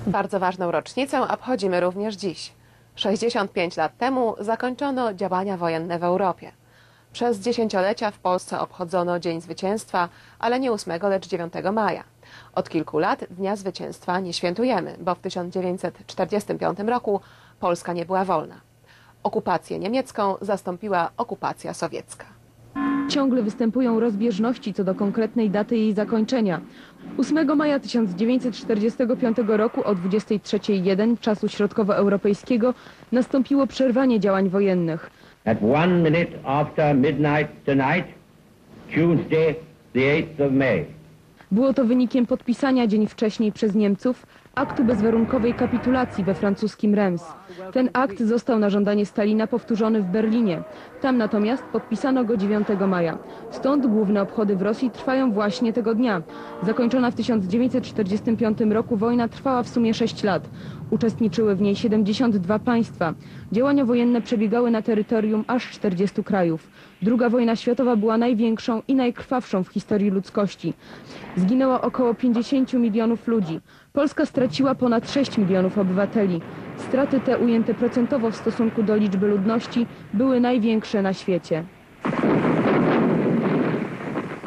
Bardzo ważną rocznicę obchodzimy również dziś. 65 lat temu zakończono działania wojenne w Europie. Przez dziesięciolecia w Polsce obchodzono Dzień Zwycięstwa, ale nie 8, lecz 9 maja. Od kilku lat Dnia Zwycięstwa nie świętujemy, bo w 1945 roku Polska nie była wolna. Okupację niemiecką zastąpiła okupacja sowiecka. Ciągle występują rozbieżności co do konkretnej daty jej zakończenia. 8 maja 1945 roku o 23:01 czasu środkowoeuropejskiego nastąpiło przerwanie działań wojennych. At 1 minute after midnight tonight, Tuesday, the 8th of May. Było to wynikiem podpisania dzień wcześniej przez Niemców aktu bezwarunkowej kapitulacji we francuskim Reims. Ten akt został na żądanie Stalina powtórzony w Berlinie. Tam natomiast podpisano go 9 maja. Stąd główne obchody w Rosji trwają właśnie tego dnia. Zakończona w 1945 roku wojna trwała w sumie 6 lat. Uczestniczyły w niej 72 państwa. Działania wojenne przebiegały na terytorium aż 40 krajów. II wojna światowa była największą i najkrwawszą w historii ludzkości. Zginęło około 50 milionów ludzi. Polska straciła ponad 6 milionów obywateli. Straty te ujęte procentowo w stosunku do liczby ludności były największe na świecie.